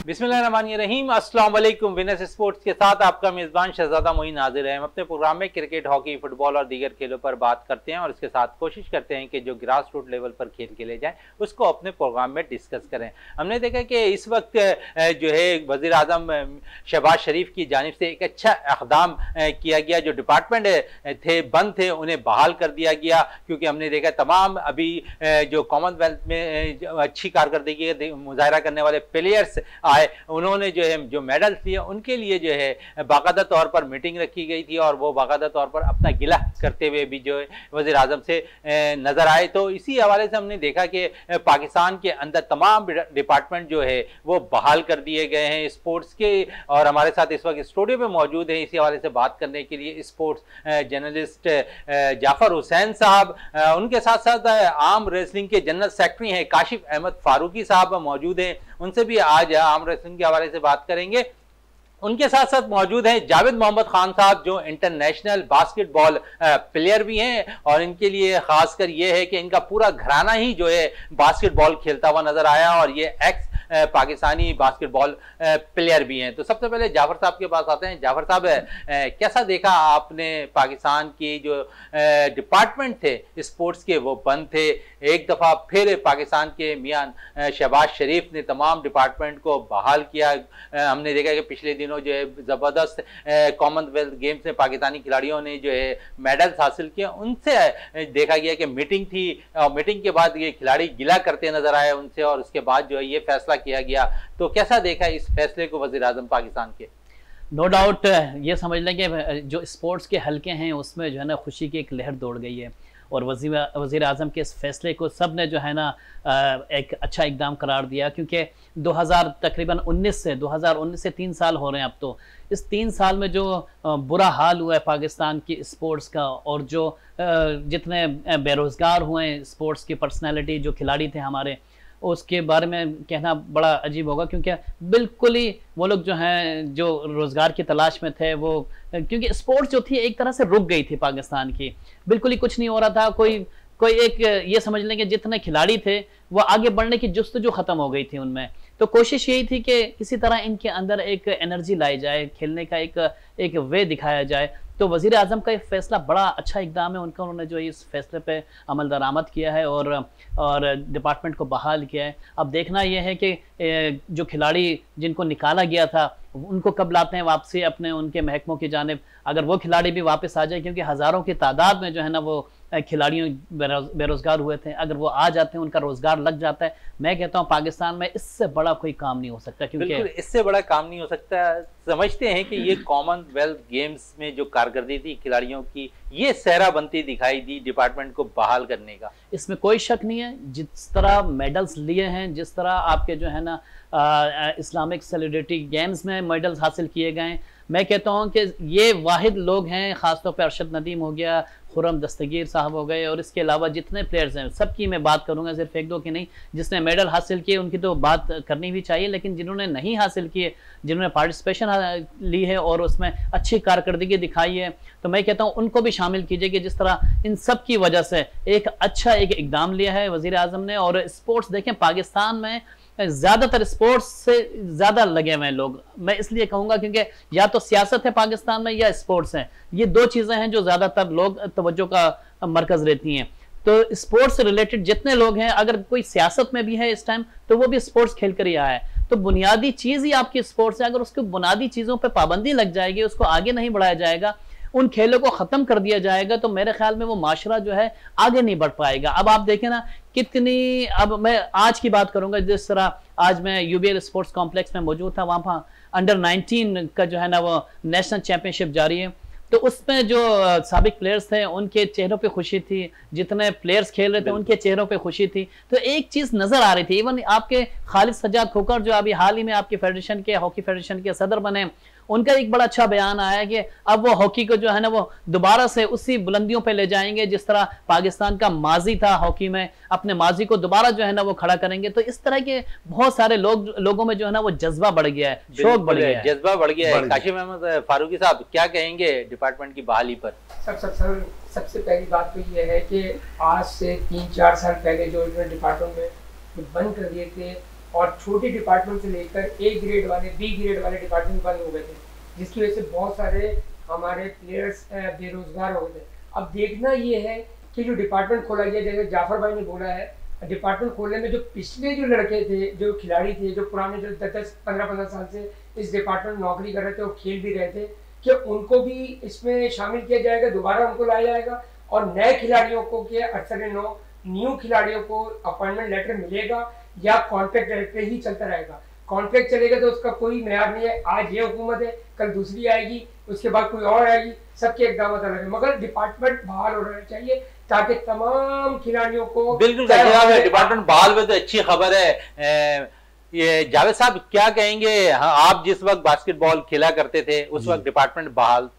बिस्मिल्लाहिर्रहमानिर्रहीम। अस्सलाम वालेकुम। विनर्स स्पोर्ट्स के साथ आपका मेज़बान शहजादा मोइन हाजिर है। हम अपने प्रोग्राम में क्रिकेट, हॉकी, फुटबॉल और दीगर खेलों पर बात करते हैं और इसके साथ कोशिश करते हैं कि जो ग्रास रूट लेवल पर खेल खेले जाएं उसको अपने प्रोग्राम में डिस्कस करें। हमने देखा कि इस वक्त जो है वज़ीर आज़म शहबाज शरीफ की जानिब से एक अच्छा इक़दाम किया गया। जो डिपार्टमेंट थे बंद थे उन्हें बहाल कर दिया गया, क्योंकि हमने देखा तमाम अभी जो कॉमनवेल्थ में अच्छी कारकर्दगी मुजाहरा करने वाले प्लेयर्स आए, उन्होंने जो है जो मेडल्स लिए उनके लिए जो है बाकायदा तौर पर मीटिंग रखी गई थी और वो बाकायदा तौर पर अपना गिला करते हुए भी जो है वज़ीर आज़म से नज़र आए। तो इसी हवाले से हमने देखा कि पाकिस्तान के अंदर तमाम डिपार्टमेंट जो है वो बहाल कर दिए गए हैं स्पोर्ट्स के। और हमारे साथ इस वक्त स्टूडियो में मौजूद है इसी हवाले से बात करने के लिए स्पोर्ट्स जर्नलिस्ट जाफर हुसैन साहब, उनके साथ साथ आर्म रेसलिंग के जनरल सेक्रेटरी हैं काशिफ अहमद फारूकी साहब मौजूद हैं। उनसे भी आज आर्म रेसलिंग के हवाले से बात करेंगे। उनके साथ साथ मौजूद हैं जावेद मोहम्मद खान साहब, जो इंटरनेशनल बास्केटबॉल प्लेयर भी हैं और इनके लिए खासकर ये है कि इनका पूरा घराना ही जो है बास्केटबॉल खेलता हुआ नजर आया और ये एक्स पाकिस्तानी बास्केटबॉल प्लेयर भी हैं। तो सबसे पहले जाफर साहब के पास आते हैं। जाफर साहब, कैसा देखा आपने पाकिस्तान की जो डिपार्टमेंट थे स्पोर्ट्स के वो बंद थे, एक दफ़ा फिर पाकिस्तान के मियां शहबाज शरीफ ने तमाम डिपार्टमेंट को बहाल किया। हमने देखा कि पिछले दिनों जो है ज़बरदस्त कॉमनवेल्थ गेम्स में पाकिस्तानी खिलाड़ियों ने जो है मेडल्स हासिल किए। उनसे देखा गया कि मीटिंग थी और मीटिंग के बाद ये खिलाड़ी गिला करते नजर आए उनसे और उसके बाद जो है ये फैसला किया गया। तो कैसा देखा इस फैसले को वज़ीर आज़म पाकिस्तान के? नो डाउट ये समझ लें कि जो स्पोर्ट्स के हलके हैं उसमें जो है ना खुशी की एक लहर दौड़ गई है और वज़ीर आज़म के इस फैसले को सब ने जो है ना एक अच्छा इक़दाम करार दिया, क्योंकि 2019 से 3 साल हो रहे हैं अब। तो इस 3 साल में जो बुरा हाल हुआ है पाकिस्तान की स्पोर्ट्स का और जो जितने बेरोज़गार हुए हैं स्पोर्ट्स की पर्सनैलिटी जो खिलाड़ी थे हमारे, उसके बारे में कहना बड़ा अजीब होगा, क्योंकि बिल्कुल ही वो लोग जो हैं जो रोज़गार की तलाश में थे वो, क्योंकि स्पोर्ट्स जो थी एक तरह से रुक गई थी पाकिस्तान की, बिल्कुल ही कुछ नहीं हो रहा था। कोई एक ये समझ लें कि जितने खिलाड़ी थे वो आगे बढ़ने की जुस्तजू ख़त्म हो गई थी उनमें। तो कोशिश यही थी कि किसी तरह इनके अंदर एक एनर्जी लाई जाए, खेलने का एक वे दिखाया जाए। तो वज़ीर आज़म का एक फ़ैसला बड़ा अच्छा इक़दाम है उनका, उन्होंने जो इस फैसले पे अमल दरामद किया है और डिपार्टमेंट को बहाल किया है। अब देखना यह है कि जो खिलाड़ी जिनको निकाला गया था उनको कब लाते हैं वापसी अपने उनके महकमों की जानिब, अगर वो खिलाड़ी भी वापस आ जाए, क्योंकि हज़ारों की तादाद में जो है ना वो खिलाड़ियों बेरोज़गार हुए थे, अगर वो आ जाते हैं उनका रोज़गार लग जाता है, मैं कहता हूँ पाकिस्तान में इससे बड़ा कोई काम नहीं हो सकता। क्योंकि इससे बड़ा काम नहीं हो सकता। समझते हैं कि ये कॉमनवेल्थ गेम्स में जो कारकर्दगी थी खिलाड़ियों की, ये सहरा बनती दिखाई दी डिपार्टमेंट को बहाल करने का, इसमें कोई शक नहीं है। जिस तरह मेडल्स लिए हैं, जिस तरह आपके जो है ना इस्लामिक सेलिब्रिटी गेम्स में मेडल्स हासिल किए गए, मैं कहता हूँ कि ये वाहिद लोग हैं, ख़ासतौर पर अरशद नदीम हो गया, खुरम दस्तगीर साहब हो गए और इसके अलावा जितने प्लेयर्स हैं सबकी मैं बात करूंगा, सिर्फ एक दो की नहीं। जिसने मेडल हासिल किए उनकी तो बात करनी भी चाहिए, लेकिन जिन्होंने नहीं हासिल किए, जिन्होंने पार्टिसिपेशन ली है और उसमें अच्छी कारकर्दगी दिखाई है, तो मैं कहता हूं उनको भी शामिल कीजिए कि जिस तरह इन सब की वजह से एक अच्छा एक इक़दाम लिया है वज़ीर आज़म ने। और स्पोर्ट्स देखें, पाकिस्तान में ज़्यादातर स्पोर्ट्स से ज़्यादा लगे हुए हैं लोग, मैं इसलिए कहूँगा क्योंकि या तो सियासत है पाकिस्तान में या स्पोर्ट्स है, ये दो चीज़ें हैं जो ज़्यादातर लोग तवज्जो का मरकज़ रहती हैं। तो स्पोर्ट्स से रिलेटेड जितने लोग हैं, अगर कोई सियासत में भी है इस टाइम तो वो भी स्पोर्ट्स खेल कर ही आया है। तो बुनियादी चीज़ ही आपकी स्पोर्ट्स है, अगर उसकी बुनियादी चीज़ों पर पाबंदी लग जाएगी, उसको आगे नहीं बढ़ाया जाएगा, उन खेलों को ख़त्म कर दिया जाएगा, तो मेरे ख्याल में वो माशरा जो है आगे नहीं बढ़ पाएगा। अब आप देखें ना कितनी, अब मैं आज की बात करूंगा, जिस तरह आज मैं यूबीएल स्पोर्ट्स कॉम्प्लेक्स में मौजूद था, वहाँ पर अंडर 19 का जो है ना वो नेशनल चैंपियनशिप जारी है, तो उसमें जो साबिक प्लेयर्स थे उनके चेहरों पे खुशी थी, जितने प्लेयर्स खेल रहे थे उनके चेहरों पे खुशी थी। तो एक चीज़ नज़र आ रही थी, इवन आपके खालिद सज्जाद खोकर जो अभी हाल ही में आपकी फेडरेशन के हॉकी फेडरेशन के सदर बने, उनका एक बड़ा अच्छा बयान आया कि अब वो हॉकी को जो है ना वो दोबारा से उसी बुलंदियों पे ले जाएंगे जिस तरह पाकिस्तान का माजी था हॉकी में, अपने माजी को दोबारा जो है ना वो खड़ा करेंगे। तो इस तरह के बहुत सारे लोगों में जो है ना वो जज्बा बढ़ गया है, शौक बढ़ गया है, जज्बा बढ़ गया है। काशिफ अहमद फारूकी साहब क्या कहेंगे डिपार्टमेंट की बहाली पर? सबसे पहली बात तो ये है कि आज से 3-4 साल पहले जो डिपार्टमेंट में बंद कर दिए थे, और छोटे डिपार्टमेंट से लेकर ए ग्रेड वाले, बी ग्रेड वाले डिपार्टमेंट बंद हो गए थे, जिसकी वजह से बहुत सारे हमारे प्लेयर्स बेरोजगार हो गए थे। अब देखना ये है कि जो डिपार्टमेंट खोला गया, जैसे जाफर भाई ने बोला है, डिपार्टमेंट खोलने में जो पिछले जो लड़के थे, जो खिलाड़ी थे, जो पुराने जो 10-15 साल से इस डिपार्टमेंट में नौकरी कर रहे थे और खेल भी रहे थे, कि उनको भी इसमें शामिल किया जाएगा, दोबारा उनको लाया जाएगा और नए खिलाड़ियों को के 809 न्यू खिलाड़ियों को अपॉइंटमेंट लेटर मिलेगा या कॉन्ट्रैक्ट डायरेक्टर ही चलता रहेगा। कॉन्ट्रैक्ट चलेगा तो उसका कोई मेयाद नहीं है, आज ये हुकूमत है, कल दूसरी आएगी, उसके बाद कोई और आएगी, सबके एकदम अलग है, मगर डिपार्टमेंट बहाल हो रहना चाहिए ताकि तमाम खिलाड़ियों को। बिल्कुल डिपार्टमेंट बहाल हुए तो अच्छी खबर है। ये जावेद साहब क्या कहेंगे? हाँ, आप जिस वक्त बास्केटबॉल खेला करते थे उस वक्त डिपार्टमेंट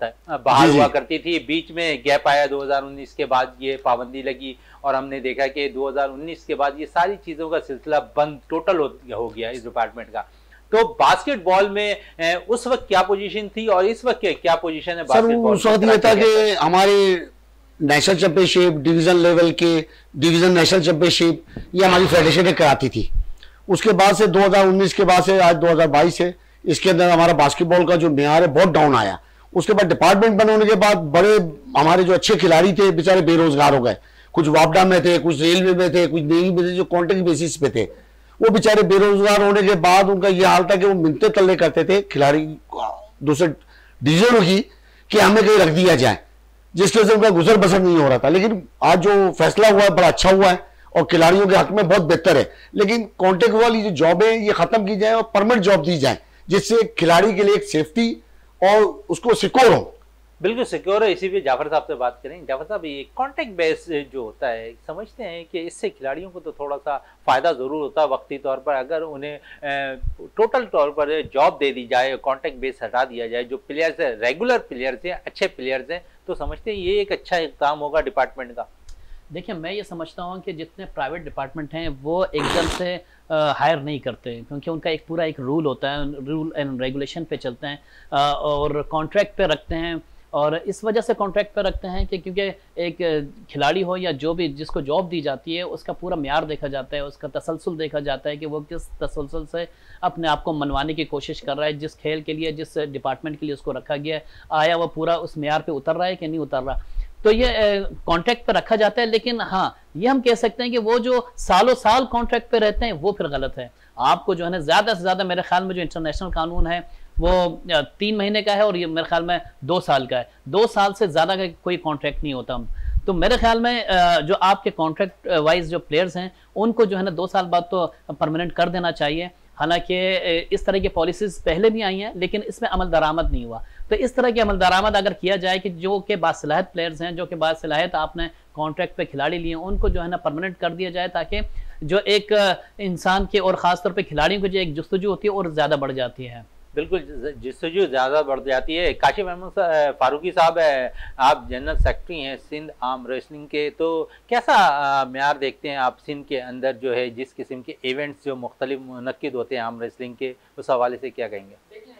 बहाल हुआ करती थी, बीच में गैप आया 2019 के बाद ये पाबंदी लगी और हमने देखा कि 2019 के बाद ये सारी चीजों का सिलसिला बंद टोटल हो गया इस डिपार्टमेंट का। तो बास्केटबॉल में उस वक्त क्या पोजीशन थी और इस वक्त क्या पोजीशन है बास्केटबॉल? उस वक्त ये था कि हमारे नेशनल चैंपियनशिप, डिवीजन लेवल के, डिवीजन नेशनल चैंपियनशिप, ये हमारी फेडरेशन कराती थी। उसके बाद से 2019 के बाद से आज 2022 है, इसके अंदर हमारा बास्केटबॉल का जो मेयार है बहुत डाउन आया। उसके बाद डिपार्टमेंट बनने के बाद बड़े हमारे जो अच्छे खिलाड़ी थे बेचारे बेरोजगार हो गए, कुछ वापडा में थे, कुछ रेलवे में थे, कुछ नेवी में थे, जो कॉन्ट्रैक्ट बेसिस पे थे, वो बेचारे बेरोजगार होने के बाद उनका ये हाल था कि वो मिन्नतें तल्ले करते थे खिलाड़ी दूसरे डिवीजनों की कि हमें कहीं रख दिया जाए, जिसकी वजह से उनका गुजर बसर नहीं हो रहा था। लेकिन आज जो फैसला हुआ है बड़ा अच्छा हुआ है और खिलाड़ियों के हक में बहुत बेहतर है। लेकिन कॉन्ट्रैक्ट वाली जो जॉब है ये खत्म की जाए और परमानेंट जॉब दी जाए, जिससे खिलाड़ी के लिए एक सेफ्टी और उसको सिक्योर हो। बिल्कुल सिक्योर है। इसी पे जाफर साहब से बात करें। जाफर साहब, ये कॉन्ट्रैक्ट बेस जो होता है, समझते हैं कि इससे खिलाड़ियों को तो थोड़ा सा फ़ायदा ज़रूर होता है वक्ती तौर पर, अगर उन्हें टोटल तौर पर जॉब दे दी जाए, कॉन्ट्रैक्ट बेस हटा दिया जाए, जो प्लेयर्स है, रेगुलर प्लेयर्स हैं, अच्छे प्लेयर्स हैं, तो समझते हैं ये एक अच्छा इक़दाम होगा डिपार्टमेंट का। देखिए, मैं ये समझता हूँ कि जितने प्राइवेट डिपार्टमेंट हैं वो एकदम से हायर नहीं करते, क्योंकि उनका एक पूरा एक रूल होता है, रूल एंड रेगुलेशन पे चलते हैं और कॉन्ट्रैक्ट पे रखते हैं। और इस वजह से कॉन्ट्रैक्ट पे रखते हैं कि क्योंकि एक खिलाड़ी हो या जो भी जिसको जॉब दी जाती है उसका पूरा म्यार देखा जाता है, उसका तसलसल देखा जाता है कि वो किस तसलसल से अपने आप को मनवाने की कोशिश कर रहा है, जिस खेल के लिए, जिस डिपार्टमेंट के लिए उसको रखा गया है, आया वो पूरा उस म्यार पे उतर रहा है कि नहीं उतर रहा। तो ये कॉन्ट्रैक्ट पे रखा जाता है। लेकिन हाँ, ये हम कह सकते हैं कि वो जो सालों साल कॉन्ट्रैक्ट पे रहते हैं वो फिर गलत है। आपको जो है ना ज़्यादा से ज़्यादा, मेरे ख्याल में जो इंटरनेशनल कानून है वो 3 महीने का है और ये मेरे ख्याल में 2 साल का है। 2 साल से ज़्यादा का कोई कॉन्ट्रैक्ट नहीं होता। तो मेरे ख्याल में जो आपके कॉन्ट्रैक्ट वाइज जो प्लेयर्स हैं उनको जो है ना 2 साल बाद तो परमानेंट कर देना चाहिए। हालांकि इस तरह की पॉलिसीज़ पहले भी आई हैं लेकिन इसमें अमल दरामद नहीं हुआ। तो इस तरह की अमल दरामद अगर किया जाए कि जो के बासलाहियत प्लेयर्स हैं, जो के बासलाहियत आपने कॉन्ट्रैक्ट पे खिलाड़ी लिए, उनको जो है ना परमानेंट कर दिया जाए, ताकि जो एक इंसान के और ख़ासतौर पे खिलाड़ियों की जो एक जस्तजू होती है और ज़्यादा बढ़ जाती है। बिल्कुल, जस्तजू ज़्यादा बढ़ जाती है। काशिफ अहमद फारूकी साहब है, आप जनरल सेक्रेटरी हैं सिंध आर्म रेसलिंग के, तो कैसा म्यार देखते हैं आप सिंध के अंदर जो है, जिस किस्म के इवेंट्स जो मुख्तलिफ मुनक्किद होते हैं आर्म रेसलिंग के, उस हवाले से क्या कहेंगे? देखिए,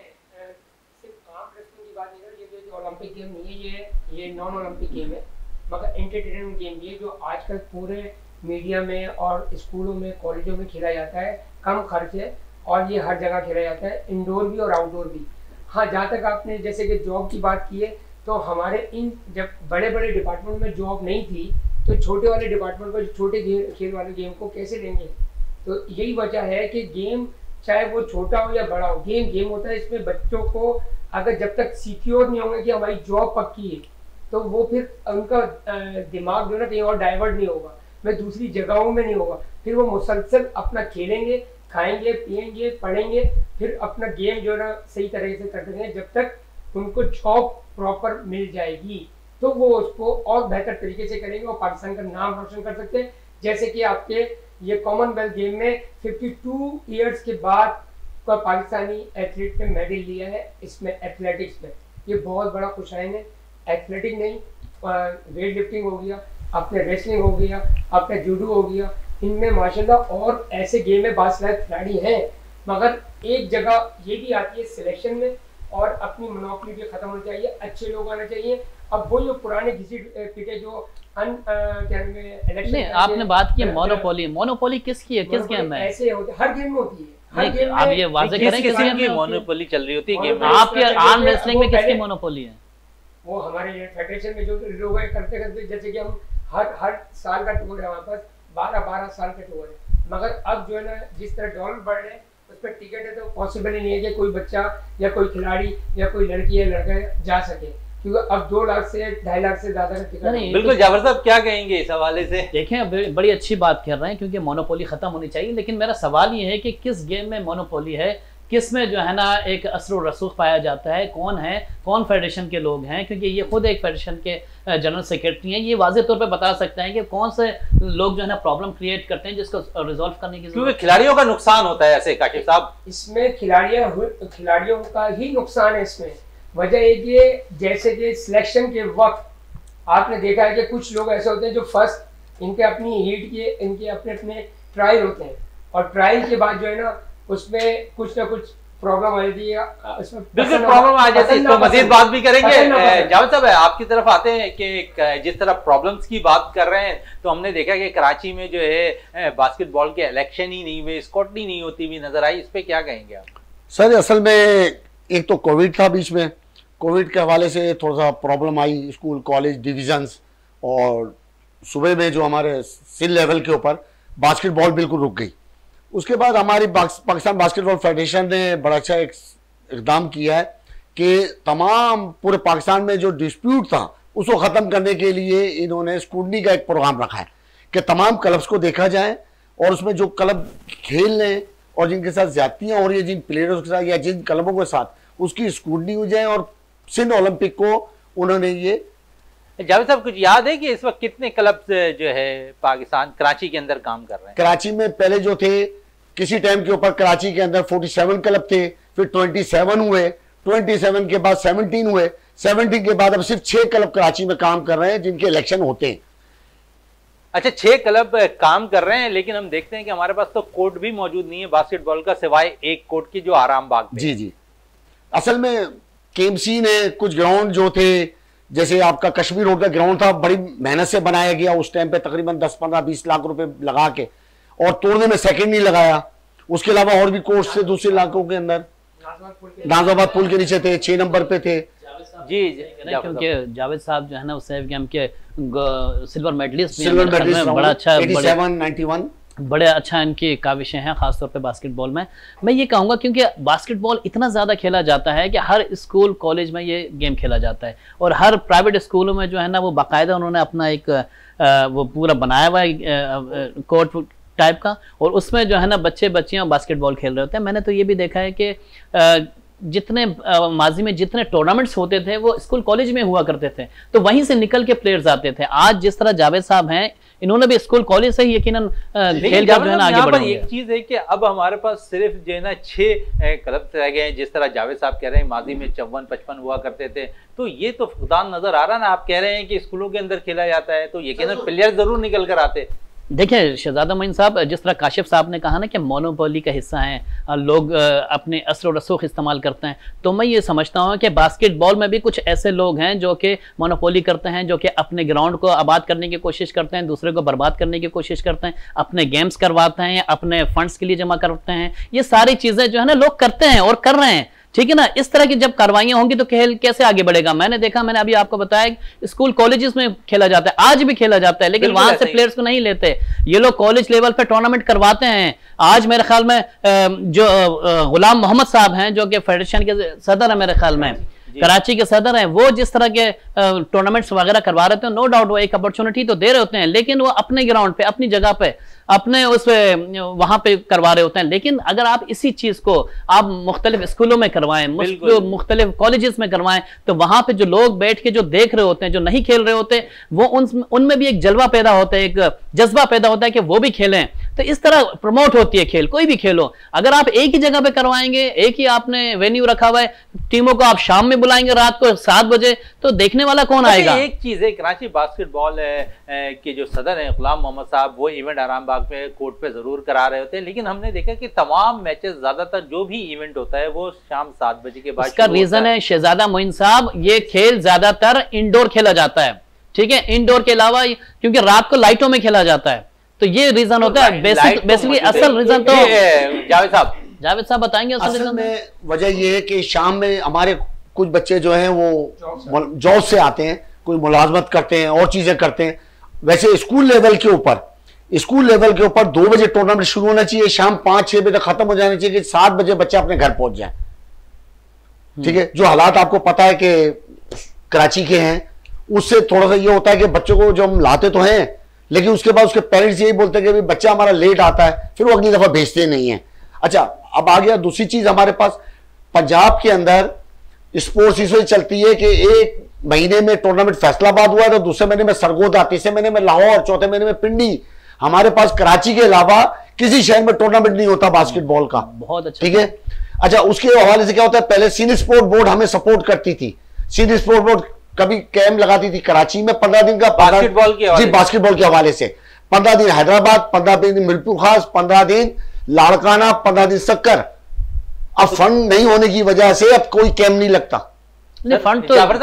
सिर्फ आर्म रेसलिंग की बात नहीं, ये जो ओलंपिक गेम नहीं है, ये नॉन ओलंपिक गेम है, मगर एंटरटेनमेंट गेम ये जो आजकल पूरे मीडिया में और स्कूलों में, कॉलेजों में खेला जाता है, कम खर्च है और ये हर जगह खेला जाता है, इंडोर भी और आउटडोर भी। हाँ, जहाँ तक आपने जैसे कि जॉब की बात की है, तो हमारे इन जब बड़े बड़े डिपार्टमेंट में जॉब नहीं थी तो छोटे वाले डिपार्टमेंट को, छोटे खेल वाले गेम को कैसे लेंगे? तो यही वजह है कि गेम चाहे वो छोटा हो या बड़ा हो, गेम गेम होता है। इसमें बच्चों को अगर जब तक सिक्योर नहीं होंगे कि हमारी जॉब पक्की है, तो वो फिर उनका दिमाग जो है ना कहीं और डाइवर्ट नहीं होगा, वह दूसरी जगहों में नहीं होगा, फिर वो मुसलसल अपना खेलेंगे, खाएंगे, पिएंगे, पढ़ेंगे, फिर अपना गेम जो है ना सही तरीके से करते रहेंगे। जब तक उनको जॉब प्रॉपर मिल जाएगी तो वो उसको और बेहतर तरीके से करेंगे और पाकिस्तान का नाम रोशन कर सकते हैं। जैसे कि आपके ये कॉमनवेल्थ गेम में 52 ईयर्स के बाद का पाकिस्तानी एथलीट ने मेडल लिया है, इसमें एथलेटिक्स में। ये बहुत बड़ा खुशाइन है। एथलेटिक नहीं, वेट लिफ्टिंग हो गया, अपने रेसलिंग हो गया, अपने जूडो हो गया, इनमें माशाल्लाह और ऐसे गेम में बासलाहियत खिलाड़ी हैं, मगर एक जगह ये भी आती है सिलेक्शन में और अपनी मोनोपोली भी खत्म होनी चाहिए, अच्छे लोग आने चाहिए। अब वो जो पुराने घिसी पिटे जो नहीं, आपने बात की मोनोपोली, मोनोपोली किसकी है, किस गेम में? ऐसे होते हर गेम में होती है। आप ये वाजे करें किस गेम में मोनोपोली चल रही होती है गेम में? आपके आर्म रेसलिंग में किसकी मोनोपोली है? वो हमारे फेडरेशन में जो लोग करते करते, जैसे कि हम हर साल का टूर है, हमारे पास 12 साल का टूर है, मगर अब जो है ना जिस तरह डॉलर बढ़ रहे हैं उस पर टिकट है तो पॉसिबल ही नहीं है कि कोई बच्चा या कोई खिलाड़ी या कोई लड़की या लड़का जा सके, क्योंकि अब 2 लाख से 2.5 लाख से ज्यादा का टिकट। बिल्कुल, जाफर साहब क्या कहेंगे इस हवाले से? देखें, बड़ी अच्छी बात कर रहे हैं क्योंकि मोनोपोली खत्म होनी चाहिए, लेकिन मेरा सवाल ये है कि किस गेम में मोनोपोली है, किस में जो है ना एक असर रसूख पाया जाता है, कौन फेडरेशन के लोग हैं, क्योंकि ये खुद एक फेडरेशन के जनरल सेक्रेटरी हैं, ये वाज़ेह तौर पे बता सकते हैं कि कौन से लोग जो है ना प्रॉब्लम क्रिएट करते हैं जिसको रिजॉल्व करने की जरूरत, क्योंकि खिलाड़ियों का नुकसान होता है ऐसे काशिफ साहब। इसमें खिलाड़ियों का ही नुकसान है। इसमें वजह एक ये, जैसे कि सिलेक्शन के वक्त आपने देखा है कि कुछ लोग ऐसे होते हैं जो फर्स्ट इनके अपनी हीट के इनके अपने ट्रायल होते हैं, और ट्रायल के बाद जो है ना उसमें कुछ ना कुछ प्रॉब्लम आ जाती है, उसमें बिल्कुल प्रॉब्लम आ जाती है। इस पर मजीद बात भी करेंगे। जावेद साहब आपकी तरफ आते हैं कि जिस तरह प्रॉब्लम्स की बात कर रहे हैं, तो हमने देखा कि कराची में जो है बास्केटबॉल के इलेक्शन ही नहीं हुए, स्कॉटनी नहीं होती हुई नजर आई, इस पे क्या कहेंगे आप? सर असल में एक तो कोविड था बीच में, कोविड के हवाले से थोड़ा सा प्रॉब्लम आई स्कूल कॉलेज डिविजन्स, और सुबह में जो हमारे सिल लेवल के ऊपर बास्केटबॉल बिल्कुल रुक गई। उसके बाद हमारी पाकिस्तान बास्केटबॉल फेडरेशन ने बड़ा अच्छा इकदाम किया है कि तमाम पूरे पाकिस्तान में जो डिस्प्यूट था उसको ख़त्म करने के लिए इन्होंने स्क्रूटनी का एक प्रोग्राम रखा है कि तमाम क्लब्स को देखा जाए, और उसमें जो क्लब खेल रहे हैं और जिनके साथ ज्यादतियाँ हो रही है, जिन प्लेयर्स के साथ या जिन क्लबों के साथ, उसकी स्क्रूटनी हो जाए। और सिंध ओलंपिक को उन्होंने ये, जावेद साहब कुछ याद है कि इस वक्त कितने क्लब जो है पाकिस्तान कराची के अंदर काम कर रहे हैं? कराची में पहले जो थे किसी टाइम के ऊपर कराची के अंदर 47 क्लब थे, फिर 27 हुए, 27 के बाद 17 हुए, 17 के बाद अब सिर्फ 6 क्लब कराची में काम कर रहे हैं जिनके इलेक्शन होते हैं। अच्छा, 6 क्लब काम कर रहे हैं, लेकिन हम देखते हैं कि हमारे पास तो कोर्ट भी मौजूद नहीं है बास्केटबॉल का, सिवाय एक कोर्ट की जो आराम बाग में। जी, असल में केएमसी ने कुछ ग्राउंड जो थे, जैसे आपका कश्मीर रोड का ग्राउंड था, बड़ी मेहनत से बनाया गया, उस टाइम पे तकरीबन 10, 15, 20 लाख रुपए लगा के, और तोड़ने में सेकंड नहीं लगाया। उसके अलावा और भी कोर्स थे दूसरे इलाकों के अंदर, नाजाबाद पुल के नीचे थे, 6 नंबर पे थे। जी, क्योंकि जावेद साहब जो है ना उस गेम के सिल्वर मेडलिस्ट, बड़ा अच्छा 87, 91 बड़े अच्छा इनकी काविशें हैं, खासतौर पे बास्केटबॉल में। मैं ये कहूँगा क्योंकि बास्केटबॉल इतना ज़्यादा खेला जाता है कि हर स्कूल कॉलेज में ये गेम खेला जाता है, और हर प्राइवेट स्कूलों में जो है ना वो बाकायदा उन्होंने अपना एक वो पूरा बनाया हुआ है कोर्ट टाइप का, और उसमें जो है ना बच्चे बच्चियाँ बास्केटबॉल खेल रहे होते हैं। मैंने तो ये भी देखा है कि जितने माजी में जितने टूर्नामेंट्स होते थे वो स्कूल कॉलेज में हुआ करते थे, तो वहीं से निकल के प्लेयर्स आते थे। आज जिस तरह जावेद साहब हैं, इन्होंने भी स्कूल कॉलेज से ही यकीनन खेल का जो है ना आगे बढ़ा। एक चीज है कि अब हमारे पास सिर्फ जो है ना 6 क्लब रह गए हैं, जिस तरह जावेद साहब कह रहे हैं माजी में 54, 55 हुआ करते थे, तो ये तो फुकदान नजर आ रहा ना। आप कह रहे हैं कि स्कूलों के अंदर खेला जाता है, तो यकीनन प्लेयर जरूर निकल कर आते। देखिए शहजादा मोइन साहब, जिस तरह काशिफ साहब ने कहा ना कि मोनोपोली का हिस्सा हैं लोग, अपने असर रसूख इस्तेमाल करते हैं, तो मैं ये समझता हूँ कि बास्केटबॉल में भी कुछ ऐसे लोग हैं जो कि मोनोपोली करते हैं, जो कि अपने ग्राउंड को आबाद करने की कोशिश करते हैं, दूसरे को बर्बाद करने की कोशिश करते हैं, अपने गेम्स करवाते हैं, अपने फंड्स के लिए जमा करते हैं। ये सारी चीज़ें जो है ना लोग करते हैं और कर रहे हैं, ठीक है ना। इस तरह की जब कार्रवाइयां होंगी तो खेल कैसे आगे बढ़ेगा? मैंने देखा, मैंने अभी आपको बताया स्कूल कॉलेजेस में खेला जाता है, आज भी खेला जाता है, लेकिन वहां से प्लेयर्स को नहीं लेते। ये लोग कॉलेज लेवल पे टूर्नामेंट करवाते हैं। आज मेरे ख्याल में जो गुलाम मोहम्मद साहब हैं, जो कि फेडरेशन के सदर है मेरे ख्याल में, कराची के सदर हैं, वो जिस तरह के टूर्नामेंट्स वगैरह करवा रहे थे, नो डाउट वो एक अपॉर्चुनिटी तो दे रहे होते हैं, लेकिन वो अपने ग्राउंड पे, अपनी जगह पे, अपने उस वहां पे करवा रहे होते हैं। लेकिन अगर आप इसी चीज को आप मुख्तलिफ स्कूलों में करवाएं, मुख्तलिफ कॉलेजेस में करवाएं, तो वहां पे जो लोग बैठ के जो देख रहे होते हैं, जो नहीं खेल रहे होते, वो उनमें भी एक जलवा पैदा होता है, एक जज्बा पैदा होता है कि वो भी खेलें। तो इस तरह प्रमोट होती है खेल, कोई भी खेल हो। अगर आप एक ही जगह पे करवाएंगे, एक ही आपने वेन्यू रखा हुआ है, टीमों को आप शाम में बुलाएंगे रात को 7 बजे, तो देखने वाला कौन आएगा? एक चीज है, कराची बास्केटबॉल के जो सदर हैं गुलाम मोहम्मद साहब, वो इवेंट आराम बाग पे कोर्ट पे जरूर करा रहे होते हैं, लेकिन हमने देखा कि तमाम मैचेस, ज्यादातर जो भी इवेंट होता है वो शाम 7 बजे के बाद। इसका रीजन है शहजादा मोइन साहब, ये खेल ज्यादातर इंडोर खेला जाता है, ठीक है, इंडोर के अलावा, क्योंकि रात को लाइटों में खेला जाता है, तो ये रीजन होता है बेसिकली। असल रीजन तो जावेद साहब बताएंगे। असल में वजह ये है कि शाम में हमारे कुछ बच्चे जो हैं वो जॉब से आते हैं, कोई मुलाजमत करते हैं और चीजें करते हैं। वैसे स्कूल लेवल के ऊपर 2 बजे टूर्नामेंट शुरू होना चाहिए, शाम 5-6 बजे तक खत्म हो जाना चाहिए कि 7 बजे बच्चे अपने घर पहुंच जाए। ठीक है, जो हालात आपको पता है कि कराची के हैं, उससे थोड़ा सा ये होता है कि बच्चों को जो हम लाते तो हैं, लेकिन उसके बाद उसके पेरेंट्स यही बोलते हैं कि बच्चा हमारा लेट आता है, फिर वो अगली दफा भेजते नहीं है। अच्छा, अब आ गया दूसरी चीज हमारे पास पंजाब के अंदर स्पोर्ट्स इस वजह चलती है कि एक महीने में टूर्नामेंट फैसलाबाद हुआ है, तो दूसरे महीने में सरगोदा, तीसरे महीने में लाहौर, चौथे महीने में पिंडी। हमारे पास कराची के अलावा किसी शहर में टूर्नामेंट नहीं होता बास्केटबॉल का। बहुत अच्छा, ठीक है। अच्छा, उसके हवाले से क्या होता है, पहले सीनियर स्पोर्ट बोर्ड हमें सपोर्ट करती थी। सीनियर स्पोर्ट बोर्ड कभी कैंप लगाती थी कराची में 15 दिन का, बास्केटबॉल के हवाले से 15 दिन हैदराबाद, 15 दिन मिरपुर खास, 15 दिन लाड़काना, 15 दिन सक्कर। अब फंड नहीं होने की वजह से अब कोई कैंप नहीं लगता। फंड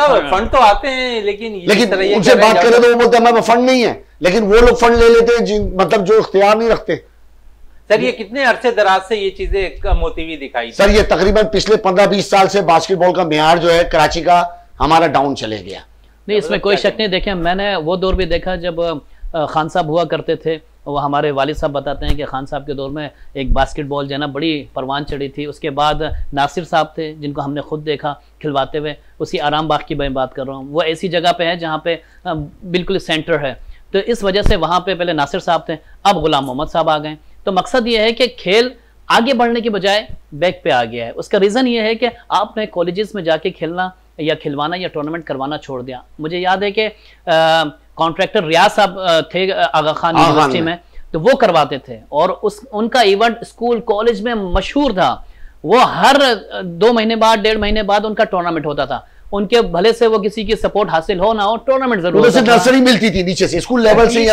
तो आते हैं, लेकिन उनसे बात करें तो वो बोलते हैं हमारे फंड नहीं है, लेकिन वो लोग फंड ले लेते हैं मतलब जो इख्तियार नहीं रखते। सर, ये कितने अरसे दराज से ये चीजें कम होती हुई दिखाई? सर, ये तकरीबन पिछले 15-20 साल से बास्केटबॉल का मेयार जो है कराची का हमारा डाउन चले गया। नहीं, इसमें कोई शक नहीं। देखें, मैंने वो दौर भी देखा जब खान साहब हुआ करते थे। वो हमारे वालिद साहब बताते हैं कि खान साहब के दौर में एक बास्केटबॉल जो है ना बड़ी परवान चढ़ी थी। उसके बाद नासिर साहब थे, जिनको हमने खुद देखा खिलवाते हुए। उसी आराम बाग की मैं बात कर रहा हूँ, वो ऐसी जगह पे है जहाँ पे बिल्कुल सेंटर है, तो इस वजह से वहाँ पे पहले नासिर साहब थे, अब गुलाम मोहम्मद साहब आ गए। तो मकसद ये है कि खेल आगे बढ़ने की बजाय बैक पे आ गया है। उसका रीज़न ये है कि आपने कॉलेजेस में जाके खेलना या खिलवाना या टूर्नामेंट करवाना छोड़ दिया। मुझे याद है कि कॉन्ट्रैक्टर रियाज साहब थे आगा खान यूनिवर्सिटी में, तो वो करवाते थे और उनका इवेंट स्कूल कॉलेज में मशहूर था। वो हर 2 महीने बाद, 1.5 महीने बाद उनका टूर्नामेंट होता था। उनके भले से वो किसी की सपोर्ट हासिल हो ना हो, टूर्नामेंट जरूर होता था। नर्सरी मिलती थी नीचे से, स्कूल लेवल से।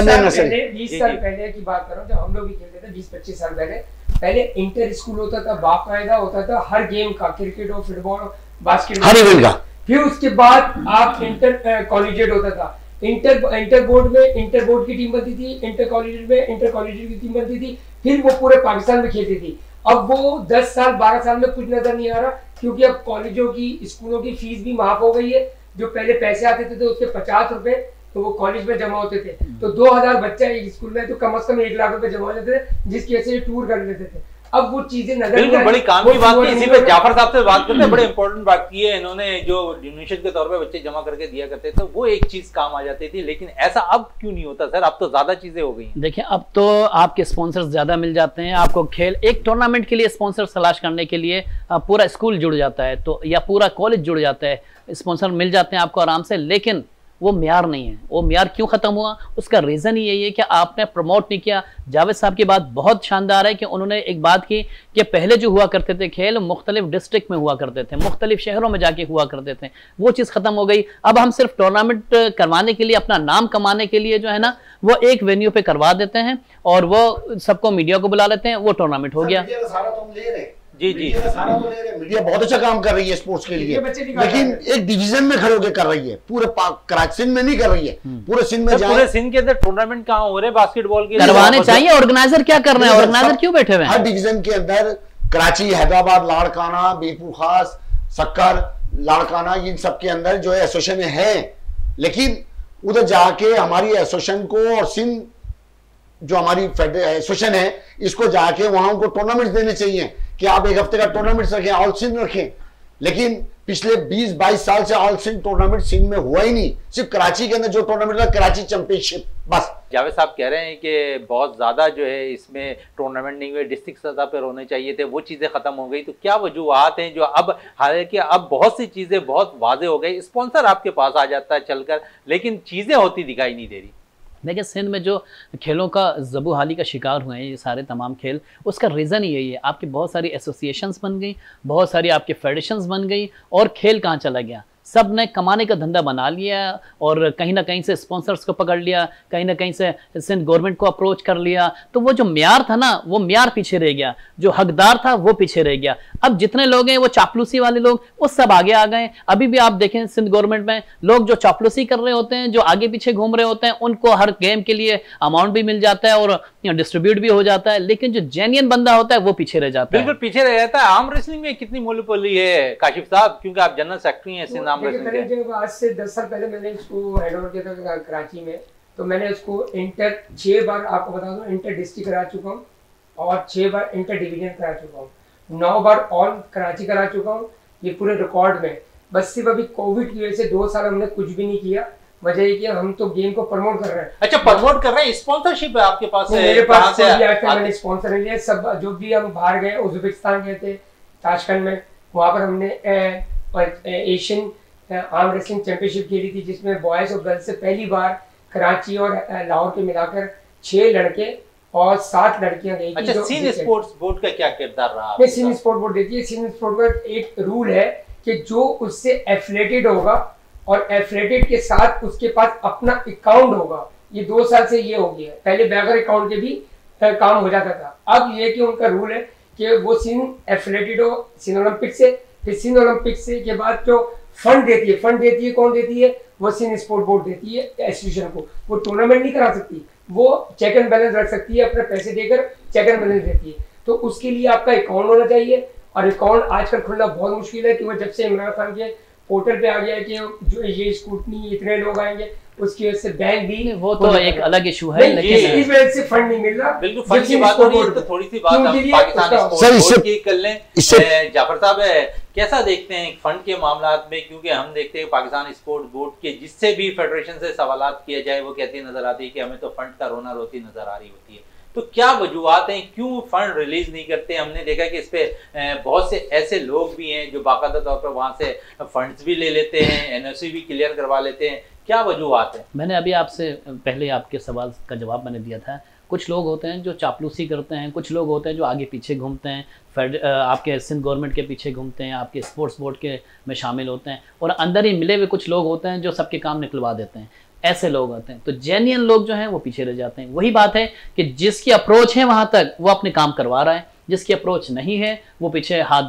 20 साल पहले की बात करो, जब हम लोग भी खेलते थे 20-25 साल पहले इंटर स्कूल होता था, बाकायदा होता था हर गेम का, क्रिकेट हो, फुटबॉल हो, बास्केटबॉल, हर इवेंट का। फिर उसके बाद आप इंटर कॉलेजिएट होता था। इंटर बोर्ड में इंटर बोर्ड की टीम बनती थी, इंटर कॉलेजिएट में इंटर कॉलेजिएट की टीम बनती थी, फिर वो पूरे पाकिस्तान में खेलती थी। अब वो 10 साल 12 साल में कुछ नजर नहीं आ रहा, क्योंकि अब कॉलेजों की, स्कूलों की फीस भी माफ हो गई है। जो पहले पैसे आते थे तो उसके 50 रुपए तो वो कॉलेज में जमा होते थे, तो 2000 बच्चा एक स्कूल में तो कम से कम 1 लाख रुपए जमा हो जाते थे, जिसकी वजह से टूर कर लेते थे। अब वो चीजें नजर बिल्कुल बड़ी काम की बात की। इसी पे जाफर साहब से बात करते हैं, बड़े इंपॉर्टेंट बात की है इन्होंने, जो डोनेशन के तौर पे बच्चे जमा करके दिया करते थे, वो एक चीज काम आ जाती थी, लेकिन ऐसा अब क्यों नहीं होता सर? अब तो ज्यादा चीजें हो गई। देखिए, अब तो आपके स्पॉन्सर्स ज्यादा मिल जाते हैं। आपको खेल एक टूर्नामेंट के लिए स्पॉन्सर तलाश करने के लिए पूरा स्कूल जुड़ जाता है, तो या पूरा कॉलेज जुड़ जाता है, स्पॉन्सर मिल जाते हैं आपको आराम से, लेकिन वो म्यार नहीं है। वो म्यार क्यों खत्म हुआ? उसका रीज़न ही यही है कि आपने प्रमोट नहीं किया। जावेद साहब की बात बहुत शानदार है कि उन्होंने एक बात की कि पहले जो हुआ करते थे खेल मुख्तलिफ डिस्ट्रिक्ट में हुआ करते थे, मुख्तलिफ शहरों में जाके हुआ करते थे, वो चीज़ ख़त्म हो गई। अब हम सिर्फ टूर्नामेंट करवाने के लिए, अपना नाम कमाने के लिए जो है ना, वो एक वेन्यू पे करवा देते हैं और वो सबको मीडिया को बुला लेते हैं, वो टूर्नामेंट हो गया। जी जी, सारा तो ले रहे हैं, मीडिया बहुत अच्छा काम कर रही है स्पोर्ट्स के लिए, लेकिन एक डिवीजन में खड़े होकर कर रही है, पूरे कराची सिंध में नहीं कर रही है। पूरे सिंध में, पूरे सिंध के अंदर टूर्नामेंट कहाँ हो रहे हैं बास्केटबॉल के? करवाने चाहिए। ऑर्गेनाइजर क्या कर रहे हैं? ऑर्गेनाइजर क्यों बैठे हुए हैं? हर डिवीजन के अंदर कराची, हैदराबाद, लाड़काना, बीरपुर खास, सक्कर, लाड़काना, इन सब के अंदर जो है एसोसिएशन है, लेकिन उधर जाके हमारी एसोसिएशन को और सिंध जो हमारी एसोसिएशन है, इसको जाके वहां उनको टूर्नामेंट देने चाहिए कि आप एक हफ्ते का टूर्नामेंट रखें, ऑल सिंध रखें। लेकिन पिछले 20-22 साल से ऑल सिंध टूर्नामेंट सिंध में हुआ ही नहीं। सिर्फ कराची के अंदर जो टूर्नामेंट था, कराची चैंपियनशिप बस। जावेद साहब कह रहे हैं कि बहुत ज्यादा जो है इसमें टूर्नामेंट नहीं हुए, डिस्ट्रिक्ट सतह पर होने चाहिए थे, वो चीजें खत्म हो गई। तो क्या वजूहत हैं जो अब, हालांकि अब बहुत सी चीजें बहुत वाजे हो गई, स्पॉन्सर आपके पास आ जाता है चलकर, लेकिन चीजें होती दिखाई नहीं दे रही? देखिए सिंध में जो खेलों का ज़बूहाली का शिकार हुए हैं ये सारे तमाम खेल, उसका रीज़न ही यही है, आपकी बहुत सारी एसोसिएशंस बन गई, बहुत सारी आपकी फेडरेशंस बन गई, और खेल कहाँ चला गया? सब ने कमाने का धंधा बना लिया और कहीं ना कहीं से स्पॉन्सर्स को पकड़ लिया, कहीं ना कहीं से सिंध गवर्नमेंट को अप्रोच कर लिया, तो वो जो म्यार था ना वो म्यार पीछे रह गया, जो हकदार था वो पीछे रह गया। अब जितने लोग हैं वो चापलूसी वाले लोग वो सब आगे आ गए। अभी भी आप देखें सिंध गवर्नमेंट में लोग जो चापलूसी कर रहे होते हैं, जो आगे पीछे घूम रहे होते हैं, उनको हर गेम के लिए अमाउंट भी मिल जाता है और डिस्ट्रीब्यूट भी हो जाता है, लेकिन जो जेन्युइन बंदा होता है वो पीछे रह जाता है। बिल्कुल पीछे रह जाता है। आर्म रेसलिंग में कितनी मोनोपोली है काशिफ साहब, क्योंकि आप जनरल सेक्रेटरी हैं सिंध आर्म रेसलिंग के। आज से 10 साल पहले मैंने इसको हैंड ओवर किया था कराची में, तो मैंने उसको इंटर 6 बार, आपको बता दूं, इंटर डिस्ट्रिक्ट करा चुका हूँ और 6 बार इंटर डिवीजन करा चुका हूँ, 9 बार ऑल कराची करा चुका हूँ, ये पूरे रिकॉर्ड में। बस सिर्फ अभी कोविड की वजह से 2 साल हमने कुछ भी नहीं किया। वजह ये कि हम तो गेम को प्रमोट कर रहे हैं। अच्छा, प्रमोट कर रहे हैं, स्पॉन्सरशिप है आपके पास? मेरे पास मैंने स्पॉन्सर नहीं लिया। सब जो भी हम बाहर गए, उज्बेकिस्तान गए थे, ताशकंद में, वहाँ पर हमने एशियन आर्म रेसलिंग चैंपियनशिप खेली थी, जिसमें बॉयज और गर्ल्स से पहली बार कराची और लाहौर के मिलाकर 6 लड़के और 7 लड़कियां गई। अच्छा, सिंध स्पोर्ट्स बोर्ड का क्या किरदार रहा? सिंध स्पोर्ट्स बोर्ड देखिए, सिंध स्पोर्ट्स बोर्ड एक रूल है कि जो उससे एफिलेटेड होगा और एफिलेटेड के साथ उसके पास अपना अकाउंट होगा, ये 2 साल से ये हो गया है। पहले बगैर अकाउंट के भी काम हो जाता था, अब ये कि उनका रूल है कि वो सिंध एफिलेटेड हो सिंध ओलंपिक से, फिर सिंध ओलंपिक से के बाद जो फंड देती है कौन देती है? वो सिंध स्पोर्ट बोर्ड देती है एसोसिएशन को। वो टूर्नामेंट नहीं करा सकती, वो चेक एंड बैलेंस रख सकती है, अपने पैसे देकर चेक एंड बैलेंस देती है। तो उसके लिए आपका अकाउंट होना चाहिए, और अकाउंट आजकल खुलना बहुत मुश्किल है, कि वो जब से इमरान खान के पोर्टल पे आ गया है कि जो ये स्कूटनी इतने लोग आएंगे, उसकी वजह से बैंक भी, वो तो एक अलग इशू है, लेकिन इस वजह से फंड नहीं मिल रहा। बिल्कुल फंड की बात हो रही है, तो थोड़ी सी बात हम पाकिस्तान स्पोर्ट्स बोर्ड की कर लें। जाफर साहब कैसा देखते हैं फंड के मामलात में? क्योंकि हम देखते हैं पाकिस्तान स्पोर्ट्स बोर्ड के जिससे भी फेडरेशन से सवालात किया जाए, वो कहती नजर आती है कि हमें तो फंड का रोना रोती नजर आ रही होती है। तो क्या वजूहत हैं, क्यों फंड रिलीज नहीं करते? हमने देखा कि इस पे बहुत से ऐसे लोग भी हैं जो बाकायदा तौर पर वहाँ से फंड्स भी ले लेते हैं, एनओसी भी क्लियर करवा लेते हैं। क्या वजूहत है? मैंने अभी आपसे पहले आपके सवाल का जवाब मैंने दिया था। कुछ लोग होते हैं जो चापलूसी करते हैं, कुछ लोग होते हैं जो आगे पीछे घूमते हैं, आपके सिंध गवर्नमेंट के पीछे घूमते हैं, आपके स्पोर्ट्स बोर्ड के में शामिल होते हैं, और अंदर ही मिले हुए कुछ लोग होते हैं जो सबके काम निकलवा देते हैं। ऐसे लोग होते हैं। तो जेन्युइन लोग जो हैं वो पीछे रह जाते हैं। वही बात है कि जिसकी अप्रोच है वहां तक वो अपने काम करवा रहा है, जिसकी अप्रोच नहीं है वो पीछे हाथ